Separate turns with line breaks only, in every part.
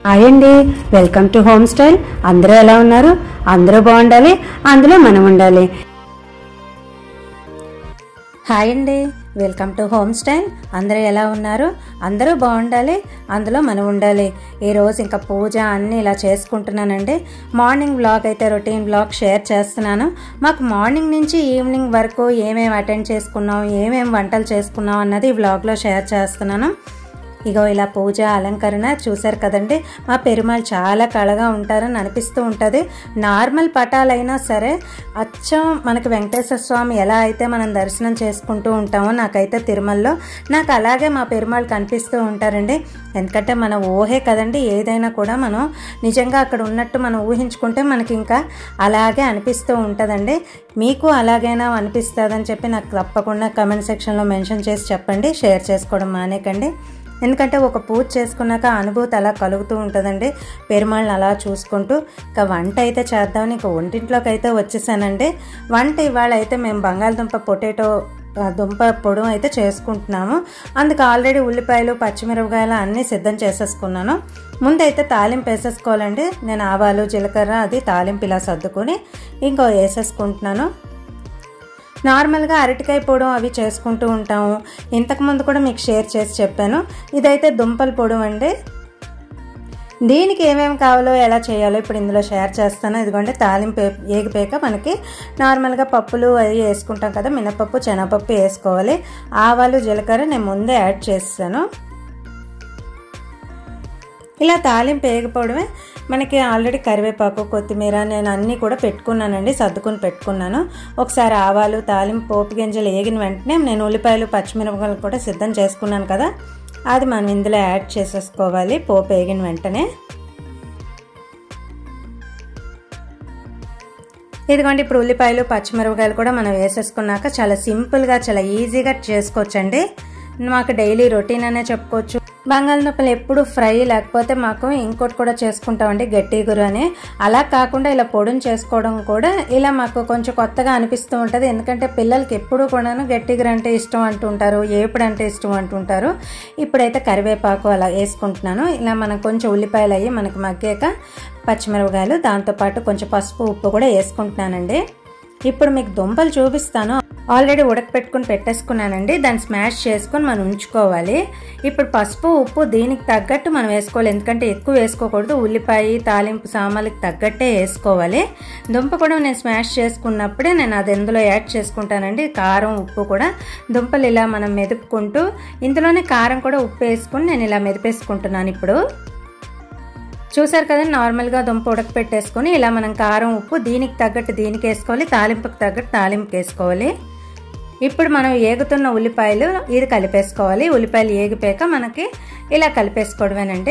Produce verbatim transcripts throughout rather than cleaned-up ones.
Hi అండి, welcome to home style. అందరూ ఎలా ఉన్నారు? అందరూ బాగుండాలి, అందులో మనం ఉండాలి. హాయ్ అండి, వెల్కమ్ టు హోమ్ స్టైల్. అందరూ ఎలా ఉన్నారు? అందరూ బాగుండాలి, అందులో మనం ఉండాలి. ఈరోజు ఇంకా పూజ అన్నీ ఇలా చేసుకుంటున్నానండి. మార్నింగ్ వ్లాగ్ అయితే రొటీన్ వ్లాగ్ షేర్ చేస్తున్నాను. మాకు మార్నింగ్ నుంచి ఈవినింగ్ వరకు ఏమేమి అటెండ్ చేసుకున్నాం, ఏమేమి వంటలు చేసుకున్నాం అన్నది ఈ వ్లాగ్లో షేర్ చేస్తున్నాను. ఇగో ఇలా పూజ అలంకరణ చూసారు కదండి. మా పెరుమాళ్ళు చాలా కళగా ఉంటారని అనిపిస్తూ ఉంటుంది. నార్మల్ పటాలైనా సరే అచ్చం మనకి వెంకటేశ్వర స్వామి ఎలా అయితే మనం దర్శనం చేసుకుంటూ ఉంటామో నాకైతే తిరుమలలో నాకు అలాగే మా పెరుమాళ్ళు కనిపిస్తూ ఉంటారండి. ఎందుకంటే మన ఊహే కదండి, ఏదైనా కూడా మనం నిజంగా అక్కడ ఉన్నట్టు మనం ఊహించుకుంటే మనకి ఇంకా అలాగే అనిపిస్తూ ఉంటుందండి. మీకు అలాగైనా అనిపిస్తుందని చెప్పి నాకు తప్పకుండా కమెంట్ సెక్షన్లో మెన్షన్ చేసి చెప్పండి. షేర్ చేసుకోవడం మానేకండి. ఎందుకంటే ఒక పూజ చేసుకున్నాక అనుభూతి అలా కలుగుతూ ఉంటుందండి. పెరుమాళ్ళని అలా చూసుకుంటూ ఇంకా వంట అయితే చేద్దామని ఇంకా ఒంటింట్లోకి అయితే వచ్చేసానండి. వంట ఇవాళ అయితే మేము బంగాళదుంప పొటాటో దుంప పొడుము అయితే చేసుకుంటున్నాము. అందుకు ఆల్రెడీ ఉల్లిపాయలు పచ్చిమిరపకాయలు అన్నీ సిద్ధం చేసేసుకున్నాను. ముందైతే తాలింపు వేసేసుకోవాలండి. నేను ఆవాలు జీలకర్ర అది తాలింపు ఇలా సర్దుకొని ఇంకో వేసేసుకుంటున్నాను. నార్మల్గా అరటికాయ పొడం అవి చేసుకుంటూ ఉంటాము. ఇంతకుముందు కూడా మీకు షేర్ చేసి చెప్పాను. ఇదైతే దుంపల పొడం అండి. దీనికి ఏమేమి కావాలో ఎలా చేయాలో ఇప్పుడు ఇందులో షేర్ చేస్తాను. ఇదిగోండి తాలింపు ఏగిపోయాక మనకి నార్మల్గా పప్పులు అవి వేసుకుంటాం కదా, మినపప్పు శనగపప్పు వేసుకోవాలి. ఆవాలు జీలకర్ర నేను ముందే యాడ్ చేస్తాను. ఇలా తాలింపు వేగిపోవడమే. మనకి ఆల్రెడీ కరివేపాకు కొత్తిమీర నేను అన్నీ కూడా పెట్టుకున్నానండి, సర్దుకుని పెట్టుకున్నాను. ఒకసారి ఆవాలు తాలింపు పోపు గింజలు వేగిన వెంటనే నేను ఉల్లిపాయలు పచ్చిమిరపకాయలు కూడా సిద్ధం చేసుకున్నాను కదా, అది మనం ఇందులో యాడ్ చేసేసుకోవాలి పోపు వేగిన వెంటనే. ఇదిగోండి ఇప్పుడు ఉల్లిపాయలు పచ్చిమిరపకాయలు కూడా మనం వేసేసుకున్నాక చాలా సింపుల్గా చాలా ఈజీగా చేసుకోవచ్చండి. మాకు డైలీ రొటీన్ అనే చెప్పుకోవచ్చు. బంగాళదుంపలు ఎప్పుడు ఫ్రై లేకపోతే మాకు ఇంకోటి కూడా చేసుకుంటామండి గట్టి గురు అని. అలా కాకుండా ఇలా పొడిని చేసుకోవడం కూడా ఇలా మాకు కొంచెం కొత్తగా అనిపిస్తూ ఉంటుంది. ఎందుకంటే పిల్లలకి ఎప్పుడు కూడాను గట్టిగురు అంటే ఇష్టం అంటుంటారు, ఏపుడు అంటే ఇష్టం అంటుంటారు. ఇప్పుడైతే కరివేపాకు అలా వేసుకుంటున్నాను. ఇలా మనం కొంచెం ఉల్లిపాయలు అయ్యి మనకు మగ్గాక పచ్చిమిరపకాయలు దాంతోపాటు కొంచెం పసుపు ఉప్పు కూడా వేసుకుంటున్నానండి. ఇప్పుడు మీకు దుంపలు చూపిస్తాను. ఆల్రెడీ ఉడకపెట్టుకుని పెట్టేసుకున్నానండి. దాన్ని స్మాష్ చేసుకొని మనం ఉంచుకోవాలి. ఇప్పుడు పసుపు ఉప్పు దీనికి తగ్గట్టు మనం వేసుకోవాలి. ఎందుకంటే ఎక్కువ వేసుకోకూడదు. ఉల్లిపాయ తాలింపు సామాన్లకి తగ్గట్టే వేసుకోవాలి. దుంప కూడా నేను స్మాష్ చేసుకున్నప్పుడే నేను అది ఎందులో యాడ్ చేసుకుంటానండి. కారం ఉప్పు కూడా దుంపలు ఇలా మనం మెదుపుకుంటూ ఇందులోనే కారం కూడా ఉప్పు వేసుకుని నేను ఇలా మెదిపేసుకుంటున్నాను. ఇప్పుడు చూసారు కదా, నార్మల్గా దుంప ఉడకపెట్టేసుకొని ఇలా మనం కారం ఉప్పు దీనికి తగ్గట్టు దీనికి వేసుకోవాలి, తాలింపుకి తగ్గట్టు తాలింపుకి వేసుకోవాలి. ఇప్పుడు మనం ఏగుతున్న ఉల్లిపాయలు ఇది కలిపేసుకోవాలి. ఉల్లిపాయలు ఏగిపోయాక మనకి ఇలా కలిపేసుకోవడమేనండి.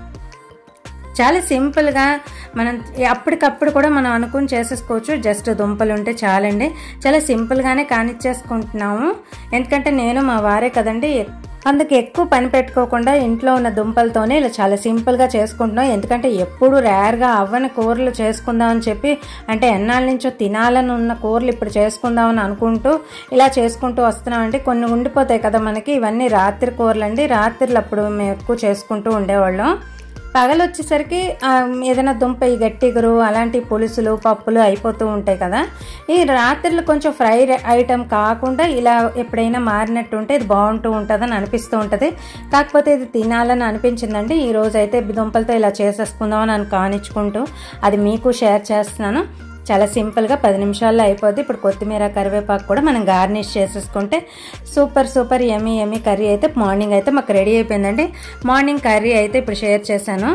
చాలా సింపుల్గా మనం అప్పటికప్పుడు కూడా మనం అనుకుని చేసేసుకోవచ్చు. జస్ట్ దుంపలు ఉంటే చాలండి. చాలా సింపుల్గానే కానిచ్చేసుకుంటున్నాము. ఎందుకంటే నేను మా వారే కదండి, అందుకు ఎక్కువ పని పెట్టుకోకుండా ఇంట్లో ఉన్న దుంపలతోనే ఇలా చాలా సింపుల్గా చేసుకుంటున్నాం. ఎందుకంటే ఎప్పుడు రేర్గా అవ్వని కూరలు చేసుకుందామని చెప్పి, అంటే ఎన్నాళ్ళ నుంచో తినాలని ఉన్న కూరలు ఇప్పుడు చేసుకుందామని అనుకుంటూ ఇలా చేసుకుంటూ వస్తున్నామండి. కొన్ని ఉండిపోతాయి కదా మనకి, ఇవన్నీ రాత్రి కూరలు అండి. రాత్రులు అప్పుడు మేము ఎక్కువ చేసుకుంటూ ఉండేవాళ్ళం. పగలు వచ్చేసరికి ఏదైనా దుంప ఈ గట్టిగురు అలాంటి పులుసులు పప్పులు అయిపోతూ ఉంటాయి కదా. ఈ రాత్రులు కొంచెం ఫ్రై ఐటెం కాకుండా ఇలా ఎప్పుడైనా మారినట్టు ఉంటే ఇది బాగుంటూ ఉంటుందని అనిపిస్తూ ఉంటుంది. కాకపోతే ఇది తినాలని అనిపించిందండి. ఈ రోజు అయితే దుంపలతో ఇలా చేసేసుకుందామని అని కానిచ్చుకుంటూ అది మీకు షేర్ చేస్తున్నాను. చాలా సింపుల్గా పది నిమిషాల్లో అయిపోద్ది. ఇప్పుడు కొత్తిమీర కరివేపాకు కూడా మనం గార్నిష్ చేసేసుకుంటే super super yummy yummy curry అయితే మార్నింగ్ అయితే మాకు రెడీ అయిపోయిందండి. మార్నింగ్ కర్రీ అయితే ఇప్పుడు షేర్ చేశాను.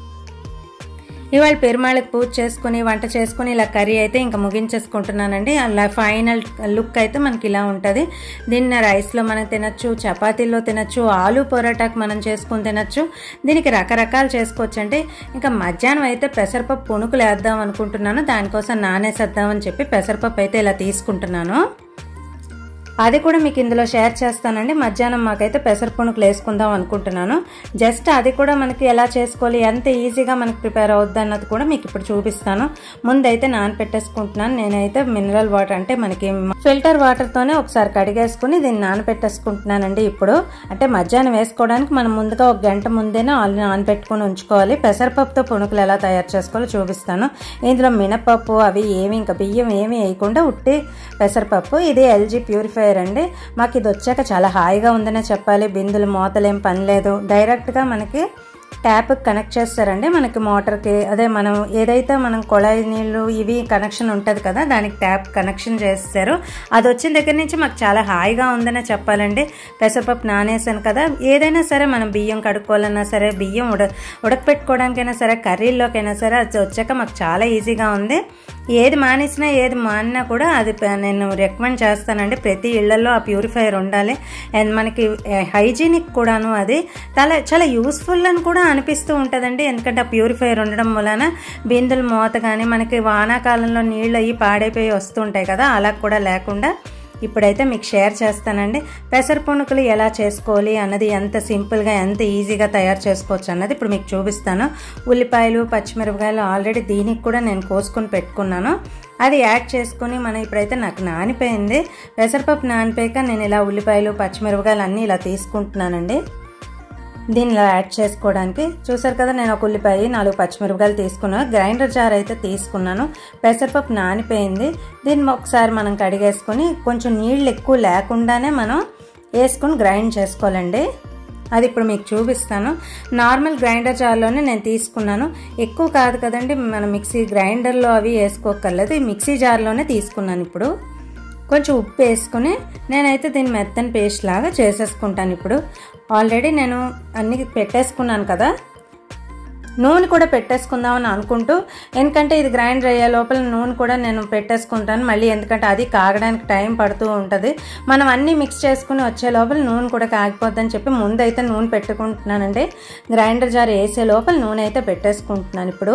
ఇవాళ పెరుమాళ్ళకి పూజ చేసుకుని వంట చేసుకుని ఇలా కర్రీ అయితే ఇంకా ముగించేసుకుంటున్నానండి. అలా ఫైనల్ లుక్ అయితే మనకి ఇలా ఉంటుంది. దీన్ని రైస్లో మనం తినచ్చు, చపాతీల్లో తినచ్చు, ఆలు పొరాటాకు మనం చేసుకుని తినచ్చు. దీనికి రకరకాలు చేసుకోవచ్చండి. ఇంకా మధ్యాహ్నం అయితే పెసరపప్పు పునుకులు వేద్దాం అనుకుంటున్నాను. దానికోసం నానేసేద్దామని చెప్పి పెసరపప్పు అయితే ఇలా తీసుకుంటున్నాను. అది కూడా మీకు ఇందులో షేర్ చేస్తానండి. మధ్యాహ్నం మాకైతే పెసర పునుకులు వేసుకుందాం అనుకుంటున్నాను. జస్ట్ అది కూడా మనకి ఎలా చేసుకోవాలి, ఎంత ఈజీగా మనకి ప్రిపేర్ అవుద్ది అన్నది కూడా మీకు ఇప్పుడు చూపిస్తాను. ముందైతే నానపెట్టేసుకుంటున్నాను. నేనైతే మినరల్ వాటర్ అంటే మనకి ఫిల్టర్ వాటర్తోనే ఒకసారి కడిగేసుకుని దీన్ని నానపెట్టేసుకుంటున్నానండి. ఇప్పుడు అంటే మధ్యాహ్నం వేసుకోవడానికి మనం ముందుగా ఒక గంట ముందేనే ఆల్రెడీ నానపెట్టుకుని ఉంచుకోవాలి. పెసరపప్పుతో పునుకులు ఎలా తయారు చేసుకోవాలో చూపిస్తాను. ఇందులో మినపప్పు అవి ఏమి ఇంకా బియ్యం ఏమి వేయకుండా ఉట్టి పెసరపప్పు. ఇది ఎల్జీ ప్యూరిఫై అండి. మాకు ఇది వచ్చాక చాలా హాయిగా ఉందనే చెప్పాలి. బిందులు మూతలేం పని లేదు. డైరెక్ట్గా మనకి ట్యాప్కి కనెక్ట్ చేస్తారండి. మనకి మోటార్కి అదే మనం ఏదైతే మనం కొళాయి నీళ్ళు ఇవి కనెక్షన్ ఉంటుంది కదా, దానికి ట్యాప్ కనెక్షన్ చేస్తారు. అది వచ్చిన దగ్గర నుంచి మాకు చాలా హాయిగా ఉందనే చెప్పాలండి. పెసరపప్పు నానేసాను కదా, ఏదైనా సరే మనం బియ్యం కడుక్కోవాలన్నా సరే, బియ్యం ఉడ ఉడకపెట్టుకోవడానికైనా సరే, కర్రీల్లోకైనా సరే అది వచ్చాక మాకు చాలా ఈజీగా ఉంది. ఏది మానేసినా ఏది మానినా కూడా అది నేను రికమెండ్ చేస్తానండి. ప్రతి ఇళ్లలో ఆ ప్యూరిఫైయర్ ఉండాలి. అండ్ మనకి హైజీనిక్ కూడాను అది చాలా చాలా యూస్ఫుల్ అని కూడా అనిపిస్తూ ఉంటుందండి. ఎందుకంటే ఆ ప్యూరిఫైయర్ ఉండడం వలన బిందులు మూత కానీ మనకి వానాకాలంలో నీళ్ళు అయ్యి పాడైపోయి వస్తుంటాయి కదా, అలా కూడా లేకుండా ఇప్పుడైతే మీకు షేర్ చేస్తానండి. పెసర పునుకులు ఎలా చేసుకోవాలి అన్నది, ఎంత సింపుల్గా ఎంత ఈజీగా తయారు చేసుకోవచ్చు అన్నది ఇప్పుడు మీకు చూపిస్తాను. ఉల్లిపాయలు పచ్చిమిరపకాయలు ఆల్రెడీ దీనికి కూడా నేను కోసుకొని పెట్టుకున్నాను. అది యాడ్ చేసుకుని మనం ఇప్పుడైతే నాకు నానిపోయింది పెసరపప్పు. నానిపోయాక నేను ఇలా ఉల్లిపాయలు పచ్చిమిరపకాయలు అన్నీ ఇలా తీసుకుంటున్నానండి. దీనిలో యాడ్ చేసుకోవడానికి చూసారు కదా, నేను ఒక ఉల్లిపాయ నాలుగు పచ్చిమిరపకాయలు తీసుకున్నాను. గ్రైండర్ జార్ అయితే తీసుకున్నాను. పెసరపప్పు నానిపోయింది. దీన్ని ఒకసారి మనం కడిగేసుకొని కొంచెం నీళ్ళు ఎక్కువ లేకుండానే మనం వేసుకొని గ్రైండ్ చేసుకోవాలండి. అది ఇప్పుడు మీకు చూపిస్తాను. నార్మల్ గ్రైండర్ జార్లోనే నేను తీసుకున్నాను. ఎక్కువ కాదు కదండి, మనం మిక్సీ గ్రైండర్లో అవి వేసుకోకర్లేదు. ఈ మిక్సీ జార్లోనే తీసుకున్నాను. ఇప్పుడు కొంచెం ఉప్పు వేసుకుని నేనైతే దీన్ని మెత్తని పేస్ట్ లాగా చేసేసుకుంటాను. ఇప్పుడు ఆల్రెడీ నేను అన్నీ పెట్టేసుకున్నాను కదా, నూనె కూడా పెట్టేసుకుందామని అనుకుంటూ, ఎందుకంటే ఇది గ్రైండర్ అయ్యే లోపల నూనె కూడా నేను పెట్టేసుకుంటాను మళ్ళీ, ఎందుకంటే అది కాగడానికి టైం పడుతూ ఉంటుంది. మనం అన్నీ మిక్స్ చేసుకుని వచ్చే లోపల నూనె కూడా కాగిపోద్దని చెప్పి ముందైతే నూనె పెట్టుకుంటున్నానండి. గ్రైండర్ జార్ వేసే లోపల నూనె అయితే పెట్టేసుకుంటున్నాను. ఇప్పుడు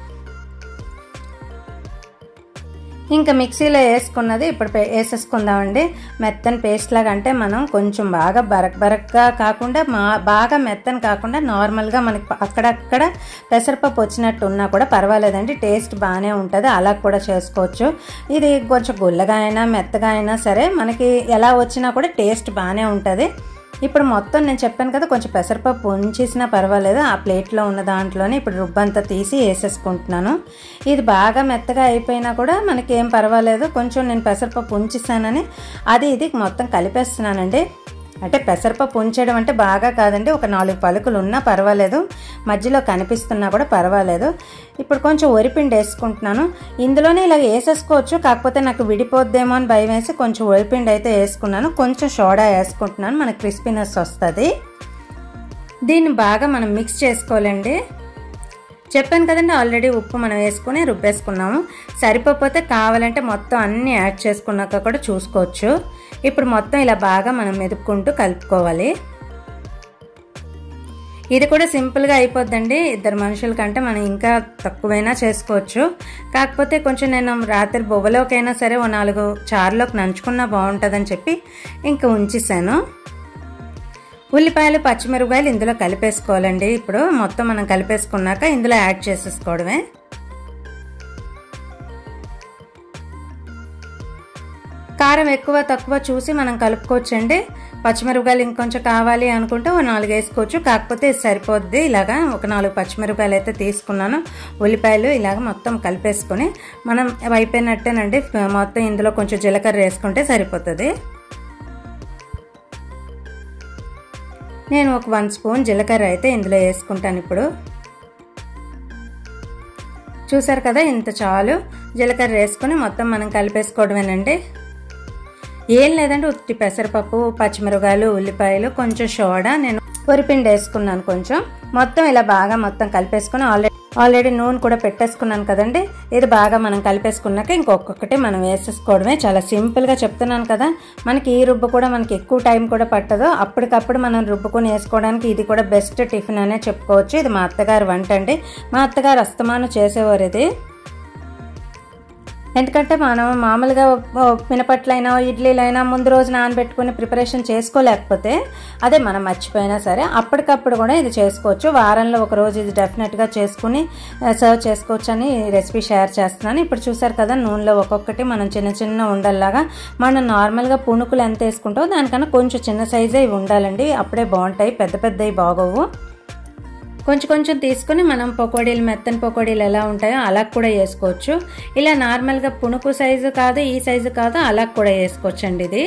ఇంకా మిక్సీలో వేసుకున్నది ఇప్పుడు వేసేసుకుందామండి. మెత్తని పేస్ట్ లాగా, అంటే మనం కొంచెం బాగా బరక్ బరక్గా కాకుండా మా బాగా మెత్తని కాకుండా నార్మల్గా మనకి అక్కడక్కడ పెసరపప్పు వచ్చినట్టు ఉన్నా కూడా పర్వాలేదండి, టేస్ట్ బాగానే ఉంటుంది. అలా కూడా చేసుకోవచ్చు. ఇది కొంచెం గుల్లగా అయినా మెత్తగా అయినా సరే మనకి ఎలా వచ్చినా కూడా టేస్ట్ బాగానే ఉంటుంది. ఇప్పుడు మొత్తం నేను చెప్పాను కదా, కొంచెం పెసరపప్పు ఉంచేసినా పర్వాలేదు. ఆ ప్లేట్లో ఉన్న దాంట్లోనే ఇప్పుడు రుబ్బంతా తీసి వేసేసుకుంటున్నాను. ఇది బాగా మెత్తగా అయిపోయినా కూడా మనకేం పర్వాలేదు. కొంచెం నేను పెసరపప్పు ఉంచేసానని అది ఇది మొత్తం కలిపేస్తున్నానండి. అంటే పెసరపప్పు ఉంచడం అంటే బాగా కాదండి, ఒక నాలుగు పలుకులు ఉన్నా పర్వాలేదు, మధ్యలో కనిపిస్తున్నా కూడా పర్వాలేదు. ఇప్పుడు కొంచెం వరిపిండి వేసుకుంటున్నాను. ఇందులోనే ఇలా వేసేసుకోవచ్చు, కాకపోతే నాకు విడిపోద్దేమో అని భయం వేసి కొంచెం వరిపిండి అయితే వేసుకున్నాను. కొంచెం సోడా వేసుకుంటున్నాను, మనకు క్రిస్పీనెస్ వస్తుంది. దీన్ని బాగా మనం మిక్స్ చేసుకోవాలండి. చెప్పాను కదండి, ఆల్రెడీ ఉప్పు మనం వేసుకుని రుబ్బేసుకున్నాము. సరిపోతే కావాలంటే మొత్తం అన్నీ యాడ్ చేసుకున్నాక కూడా చూసుకోవచ్చు. ఇప్పుడు మొత్తం ఇలా బాగా మనం మెదుపుకుంటూ కలుపుకోవాలి. ఇది కూడా సింపుల్గా అయిపోద్దండి. ఇద్దరు మనుషుల కంటే మనం ఇంకా తక్కువైనా చేసుకోవచ్చు. కాకపోతే కొంచెం నేను రాత్రి బొవ్వలోకైనా సరే ఓ నాలుగు చారులోకి నంచుకున్నా బాగుంటుందని చెప్పి ఇంకా ఉంచేసాను. ఉల్లిపాయలు పచ్చిమిరపకాయలు ఇందులో కలిపేసుకోవాలండి. ఇప్పుడు మొత్తం మనం కలిపేసుకున్నాక ఇందులో యాడ్ చేసేసుకోవడమే. కారం ఎక్కువ తక్కువ చూసి మనం కలుపుకోవచ్చండి. పచ్చిమిరపకాయలు ఇంకొంచెం కావాలి అనుకుంటే ఓ నాలుగు వేసుకోవచ్చు, కాకపోతే సరిపోద్ది. ఇలాగా ఒక నాలుగు పచ్చిమిరపకాయలు అయితే తీసుకున్నాను. ఉల్లిపాయలు ఇలాగ మొత్తం కలిపేసుకొని మనం అయిపోయినట్టేనండి. మొత్తం ఇందులో కొంచెం జీలకర్ర వేసుకుంటే సరిపోతుంది. నేను ఒక వన్ స్పూన్ జీలకర్ర అయితే ఇందులో వేసుకుంటాను. ఇప్పుడు చూసారు కదా, ఇంత చాలు. జీలకర్ర వేసుకుని మొత్తం మనం కలిపేసుకోవడమేనండి. ఏం లేదండి, ఉత్తి పెసరపప్పు పచ్చిమిరపకాయలు ఉల్లిపాయలు కొంచెం సోడా, నేను వరిపిండి వేసుకున్నాను కొంచెం. మొత్తం ఇలా బాగా మొత్తం కలిపేసుకుని ఆల్రెడీ ఆల్రెడీ నూనె కూడా పెట్టేసుకున్నాను కదండి. ఇది బాగా మనం కలిపేసుకున్నాక ఇంకొకటి మనం వేసేసుకోవడమే. చాలా సింపుల్గా చెప్తున్నాను కదా, మనకి ఈ రుబ్బు కూడా మనకి ఎక్కువ టైం కూడా పట్టదు. అప్పటికప్పుడు మనం రుబ్బుకొని వేసుకోవడానికి ఇది కూడా బెస్ట్ టిఫిన్ అనే చెప్పుకోవచ్చు. ఇది మా అత్తగారు వంట అండి. మా అత్తగారు అస్తమాను చేసేవారు ఇది. ఎందుకంటే మనం మామూలుగా మినపట్లైనా ఇడ్లీలైనా ముందు రోజు నానబెట్టుకుని ప్రిపరేషన్ చేసుకోలేకపోతే అదే మనం మర్చిపోయినా సరే అప్పటికప్పుడు కూడా ఇది చేసుకోవచ్చు. వారంలో ఒక రోజు ఇది డెఫినెట్గా చేసుకుని సర్వ్ చేసుకోవచ్చు అని రెసిపీ షేర్ చేస్తున్నాను. ఇప్పుడు చూసారు కదా, నూనెలో ఒక్కొక్కటి మనం చిన్న చిన్న ఉండల్లాగా మనం నార్మల్గా పుణుకులు ఎంత వేసుకుంటామో దానికన్నా కొంచెం చిన్న సైజే ఇవి ఉండాలండి, అప్పుడే బాగుంటాయి. పెద్ద పెద్దవి బాగోవు. కొంచెం కొంచెం తీసుకుని మనం పకోడీలు, మెత్తని పకోడీలు ఎలా ఉంటాయో అలా కూడా వేసుకోవచ్చు. ఇలా నార్మల్గా పుణుకు సైజు కాదు, ఈ సైజు కాదు, అలా కూడా వేసుకోవచ్చండి. ఇది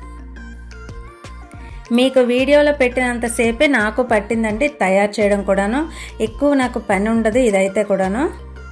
మీకు వీడియోలో పెట్టినంతసేపే నాకు పట్టిందండి తయారు చేయడం కూడాను. ఎక్కువ నాకు పని ఉండదు ఇదైతే కూడాను.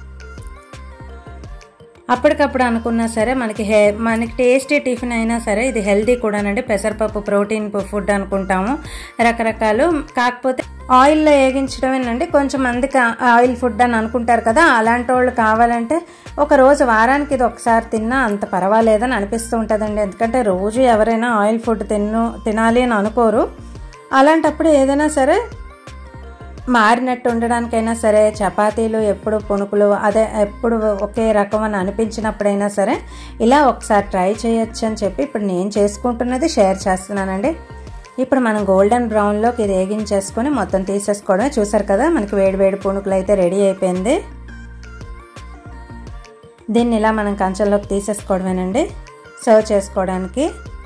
అప్పటికప్పుడు అనుకున్నా సరే మనకి హే మనకి టేస్టీ టిఫిన్ అయినా సరే ఇది హెల్తీ కూడానండి. పెసరపప్పు ప్రోటీన్ ఫుడ్ అనుకుంటాము రకరకాలు, కాకపోతే ఆయిల్లో వేగించడమేనండి. కొంచెం మందికి ఆయిల్ ఫుడ్ అని అనుకుంటారు కదా, అలాంటి వాళ్ళు కావాలంటే ఒక రోజు వారానికి ఇది ఒకసారి తిన్నా అంత పర్వాలేదని అనిపిస్తూ ఉంటుందండి. ఎందుకంటే రోజు ఎవరైనా ఆయిల్ ఫుడ్ తిన్ను తినాలి అని అనుకోరు. అలాంటప్పుడు ఏదైనా సరే మారినట్టు ఉండడానికైనా సరే, చపాతీలు ఎప్పుడు పుణుకులు అదే ఎప్పుడు ఒకే రకం అని అనిపించినప్పుడైనా సరే ఇలా ఒకసారి ట్రై చేయొచ్చు అని చెప్పి ఇప్పుడు నేను చేసుకుంటున్నది షేర్ చేస్తున్నానండి. ఇప్పుడు మనం గోల్డెన్ బ్రౌన్లోకి ఇది వేగించేసుకొని మొత్తం తీసేసుకోవడమే. చూసారు కదా, మనకి వేడి వేడి పుణుకులు అయితే రెడీ అయిపోయింది. దీన్ని ఇలా మనం కంచంలోకి తీసేసుకోవడమేనండి సర్వ్ చేసుకోవడానికి.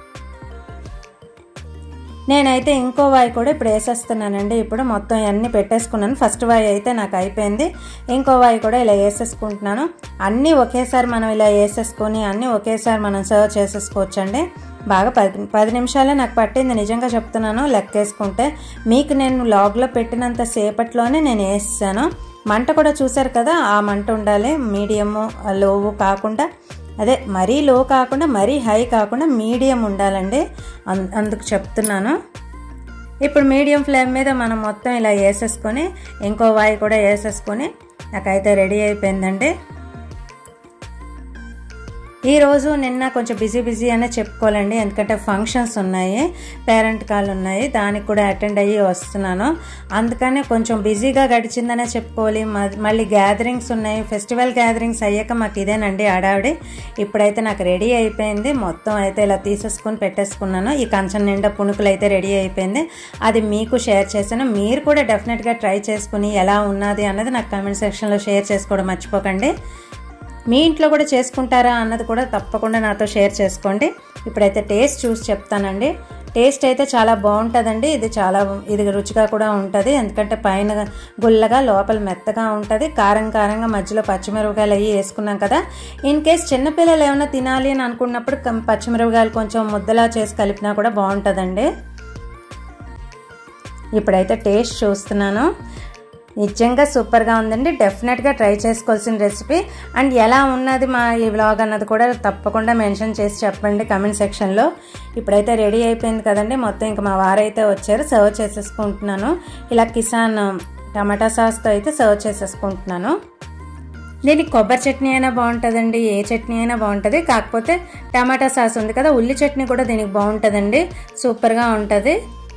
నేనైతే ఇంకో వాయి కూడా ఇప్పుడు వేసేస్తున్నానండి. ఇప్పుడు మొత్తం అన్నీ పెట్టేసుకున్నాను. ఫస్ట్ వాయి అయితే నాకు అయిపోయింది, ఇంకో వాయి కూడా ఇలా వేసేసుకుంటున్నాను. అన్నీ ఒకేసారి మనం ఇలా వేసేసుకొని అన్నీ ఒకేసారి మనం సర్వ్ చేసేసుకోవచ్చండి. బాగా పది పది నిమిషాలే నాకు పట్టింది, నిజంగా చెప్తున్నాను. లెక్కేసుకుంటే మీకు నేను లాగ్లో పెట్టినంత సేపట్లోనే నేను వేసాను. మంట కూడా చూసారు కదా, ఆ మంట ఉండాలి, మీడియము లోవు కాకుండా, అదే మరీ లో కాకుండా మరీ హై కాకుండా మీడియం ఉండాలండి, అందుకు చెప్తున్నాను. ఇప్పుడు మీడియం ఫ్లేమ్ మీద మనం మొత్తం ఇలా వేసేసుకొని ఇంకో వాయి కూడా వేసేసుకొని నాకైతే రెడీ అయిపోయిందండి. ఈరోజు నిన్న కొంచెం బిజీ బిజీ అనే చెప్పుకోవాలండి, ఎందుకంటే ఫంక్షన్స్ ఉన్నాయి, పేరెంట్ కాల్ ఉన్నాయి, దానికి కూడా అటెండ్ అయ్యి వస్తున్నాను. అందుకనే కొంచెం బిజీగా గడిచిందనే చెప్పుకోవాలి. మళ్ళీ గ్యాదరింగ్స్ ఉన్నాయి, ఫెస్టివల్ గ్యాదరింగ్స్ అయ్యాక మాకు ఇదేనండి హడావిడి. ఇప్పుడైతే నాకు రెడీ అయిపోయింది, మొత్తం అయితే ఇలా తీసేసుకొని పెట్టేసుకున్నాను. ఈ కంచం నిండా పుణుకులు అయితే రెడీ అయిపోయింది, అది మీకు షేర్ చేశాను. మీరు కూడా డెఫినెట్గా ట్రై చేసుకుని ఎలా ఉన్నది అన్నది నాకు కామెంట్ సెక్షన్లో షేర్ చేసుకోవడం మర్చిపోకండి. మీ ఇంట్లో కూడా చేసుకుంటారా అన్నది కూడా తప్పకుండా నాతో షేర్ చేసుకోండి. ఇప్పుడైతే టేస్ట్ చూసి చెప్తానండి. టేస్ట్ అయితే చాలా బాగుంటుందండి. ఇది చాలా ఇది రుచిగా కూడా ఉంటుంది, ఎందుకంటే పైన గుల్లగా లోపల మెత్తగా ఉంటుంది. కారం కారంగా మధ్యలో పచ్చిమిరపకాయలు అవి వేసుకున్నాం కదా. ఇన్ కేస్ చిన్నపిల్లలు ఏమైనా తినాలి అని అనుకున్నప్పుడు పచ్చిమిరపకాయలు కొంచెం ముద్దలా చేసి కలిపినా కూడా బాగుంటుందండి. ఇప్పుడైతే టేస్ట్ చూస్తున్నాను, నిజంగా సూపర్గా ఉందండి. డెఫినెట్గా ట్రై చేసుకోవాల్సిన రెసిపీ. అండ్ ఎలా ఉన్నది మా ఈ వ్లాగ్ అన్నది కూడా తప్పకుండా మెన్షన్ చేసి చెప్పండి కమెంట్ సెక్షన్లో. ఇప్పుడైతే రెడీ అయిపోయింది కదండి మొత్తం. ఇంకా మా వారైతే వచ్చారు, సర్వ్ చేసేసుకుంటున్నాను. ఇలా కిసాన్ టమాటా సాస్తో అయితే సర్వ్ చేసేసుకుంటున్నాను. దీనికి కొబ్బరి చట్నీ అయినా బాగుంటుందండి, ఏ చట్నీ అయినా బాగుంటుంది. కాకపోతే టమాటా సాస్ ఉంది కదా, ఉల్లి చట్నీ కూడా దీనికి బాగుంటుందండి, సూపర్గా ఉంటుంది.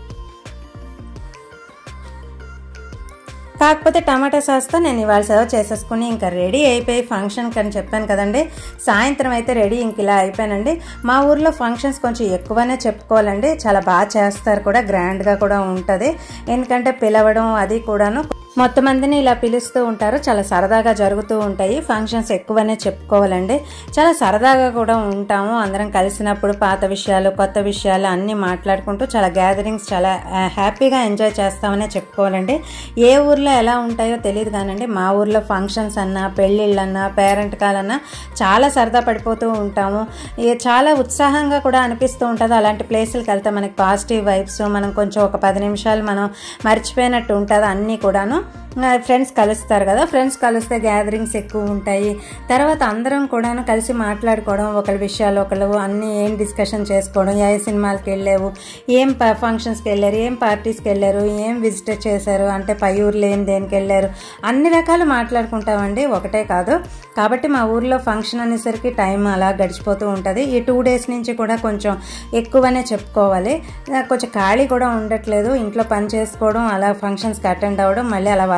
కాకపోతే టమాటా సాస్తో నేను ఇవాళ సర్వ్ చేసేసుకుని ఇంకా రెడీ అయిపోయి ఫంక్షన్కి అని చెప్పాను కదండి. సాయంత్రం అయితే రెడీ ఇంక ఇలా అయిపోయానండి. మా ఊర్లో ఫంక్షన్స్ కొంచెం ఎక్కువనే చెప్పుకోవాలండి, చాలా బాగా చేస్తారు కూడా, గ్రాండ్గా కూడా ఉంటుంది. ఎందుకంటే పిలవడం అది కూడాను మొత్తం మందిని ఇలా పిలుస్తూ ఉంటారు, చాలా సరదాగా జరుగుతూ ఉంటాయి ఫంక్షన్స్, ఎక్కువనే చెప్పుకోవాలండి. చాలా సరదాగా కూడా ఉంటాము అందరం కలిసినప్పుడు, పాత విషయాలు కొత్త విషయాలు అన్నీ మాట్లాడుకుంటూ చాలా గ్యాదరింగ్స్ చాలా హ్యాపీగా ఎంజాయ్ చేస్తామనే చెప్పుకోవాలండి. ఏ ఊర్లో ఎలా ఉంటాయో తెలియదు కానండి, మా ఊర్లో ఫంక్షన్స్ అన్నా పెళ్ళిళ్ళన్నా పేరెంట్ కాలన్నా చాలా సరదా పడిపోతూ ఉంటాము. చాలా ఉత్సాహంగా కూడా అనిపిస్తూ ఉంటుంది. అలాంటి ప్లేసులకు వెళ్తే మనకి పాజిటివ్ వైబ్స్, మనం కొంచెం ఒక పది నిమిషాలు మనం మర్చిపోయినట్టు ఉంటుంది అన్నీ కూడాను. ఫ్రెండ్స్ కలుస్తారు కదా, ఫ్రెండ్స్ కలిస్తే గ్యాదరింగ్స్ ఎక్కువ ఉంటాయి. తర్వాత అందరం కూడాను కలిసి మాట్లాడుకోవడం, ఒకరి విషయాలు ఒకళ్ళు అన్నీ ఏం డిస్కషన్ చేసుకోవడం, ఏ సినిమాలకి వెళ్ళావు, ఏం ఫంక్షన్స్కి వెళ్ళారు, ఏం పార్టీస్కి వెళ్ళారు, ఏం విజిట్ చేశారు, అంటే పై ఊర్లో ఏం దేనికి వెళ్ళారు, అన్ని రకాలు మాట్లాడుకుంటామండి, ఒకటే కాదు. కాబట్టి మా ఊర్లో ఫంక్షన్ అనేసరికి టైం అలా గడిచిపోతూ ఉంటుంది. ఈ టూ డేస్ నుంచి కూడా కొంచెం ఎక్కువనే చెప్పుకోవాలి. కొంచెం ఖాళీ కూడా ఉండట్లేదు, ఇంట్లో పని చేసుకోవడం, అలా ఫంక్షన్స్కి అటెండ్ అవ్వడం, మళ్ళీ అలా వర్క్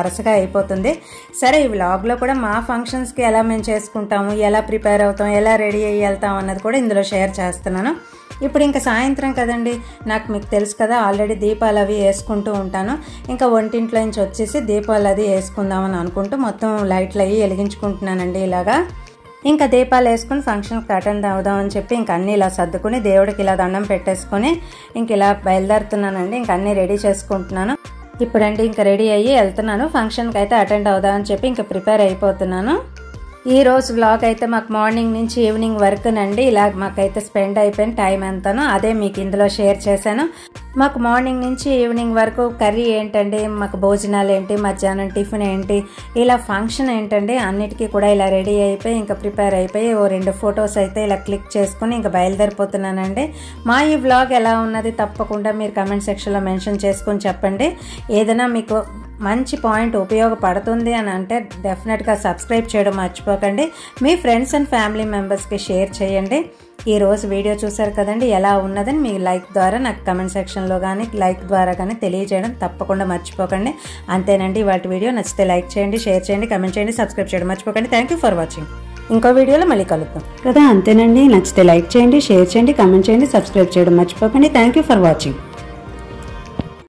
వరుసగా అయిపోతుంది. సరే, ఈ వ్లాగ్లో కూడా మా ఫంక్షన్స్కి ఎలా మేము చేసుకుంటాము, ఎలా ప్రిపేర్ అవుతాం, ఎలా రెడీ అయ్యి వెళ్తాం అన్నది కూడా ఇందులో షేర్ చేస్తున్నాను. ఇప్పుడు ఇంకా సాయంత్రం కదండి, నాకు మీకు తెలుసు కదా, ఆల్రెడీ దీపాలు అవి వేసుకుంటూ ఉంటాను. ఇంకా వంటింట్లో నుంచి వచ్చేసి దీపాలు అది వేసుకుందామని అనుకుంటూ మొత్తం లైట్లు అవి వెలిగించుకుంటున్నానండి. ఇలాగా ఇంకా దీపాలు వేసుకుని ఫంక్షన్కి అటెండ్ అవుదామని చెప్పి ఇంక అన్నీ ఇలా సర్దుకుని దేవుడికి ఇలా దండం పెట్టేసుకొని ఇంక ఇలా బయలుదేరుతున్నానండి. ఇంక అన్నీ రెడీ చేసుకుంటున్నాను. ఇప్పుడండి ఇంకా రెడీ అయ్యి వెళ్తున్నాను. ఫంక్షన్కి అయితే అటెండ్ అవుదామని చెప్పి ఇంకా ప్రిపేర్ అయిపోతున్నాను. ఈ రోజు వ్లాగ్ అయితే మాకు మార్నింగ్ నుంచి ఈవినింగ్ వరకునండి ఇలా మాకైతే స్పెండ్ అయిపోయిన టైం ఎంతనో అదే మీకు ఇందులో షేర్ చేశాను. మాకు మార్నింగ్ నుంచి ఈవినింగ్ వరకు కర్రీ ఏంటండి, మాకు భోజనాలు ఏంటి, మధ్యాహ్నం టిఫిన్ ఏంటి, ఇలా ఫంక్షన్ ఏంటండి, అన్నిటికీ కూడా ఇలా రెడీ అయిపోయి ఇంకా ప్రిపేర్ అయిపోయి ఓ రెండు ఫొటోస్ అయితే ఇలా క్లిక్ చేసుకుని ఇంకా బయలుదేరిపోతున్నానండి. మా ఈ వ్లాగ్ ఎలా ఉన్నది తప్పకుండా మీరు కమెంట్ సెక్షన్లో మెన్షన్ చేసుకుని చెప్పండి. ఏదైనా మీకు మంచి పాయింట్ ఉపయోగపడుతుంది అని అంటే డెఫినెట్గా సబ్స్క్రైబ్ చేయడం మర్చిపోకండి. మీ ఫ్రెండ్స్ అండ్ ఫ్యామిలీ మెంబర్స్కి షేర్ చేయండి. ఈరోజు వీడియో చూసారు కదండి, ఎలా ఉన్నదని మీ లైక్ ద్వారా నాకు కమెంట్ సెక్షన్లో కానీ లైక్ ద్వారా కానీ తెలియజేయడం తప్పకుండా మర్చిపోకండి. అంతేనండి, వాటి వీడియో నచ్చితే లైక్ చేయండి, షేర్ చేయండి, కమెంట్ చేయండి, సబ్స్క్రైబ్ చేయడం మర్చిపోకండి. Thank you for watching. ఇంకో వీడియోలో మళ్ళీ కలుద్దాం కదా. అంతేనండి, నచ్చితే లైక్ చేయండి, షేర్ చేయండి, కమెంట్ చేయండి, సబ్స్క్రైబ్ చేయడం మర్చిపోకండి. Thank you for watching.